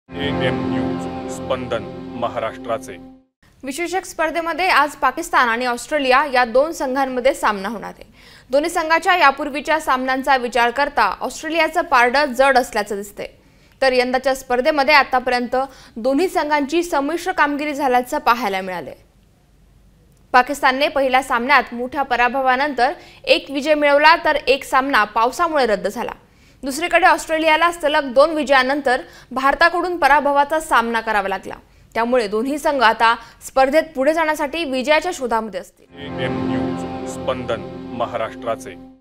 AM news स्पंदन महाराष्ट्राचे। विश्वचषक स्पर्धेमध्ये आज पाकिस्तान आणि ऑस्ट्रेलिया या दोन संघांमध्ये सामना होणार आहे। दोन्ही संघाच्या यापूर्वीच्या सामन्यांचा विचार करता ऑस्ट्रेलियाचं पारडं जड असल्याचं दिसतंय। तर यंदाच्या स्पर्धेमध्ये आतापर्यंत दोन्ही संघांची संमिश्र कामगिरी झाल्याचं पाहायला मिळाले। पाकिस्तानने पहिल्या सामन्यात मोठ्या पराभवानंतर एक विजय मिळवला, तर एक सामना पावसामुळे रद्द झाला। दुसरीकडे ऑस्ट्रेलियाला सलग 2 विजयानंतर भारताकडून पराभवाचा सामना करावा लागला। त्यामुळे दोन्ही संघ आता स्पर्धेत पुढे जाण्यासाठी विजयाच्या शोधामध्ये असतील। AM न्यूज स्पंदन महाराष्ट्राचे।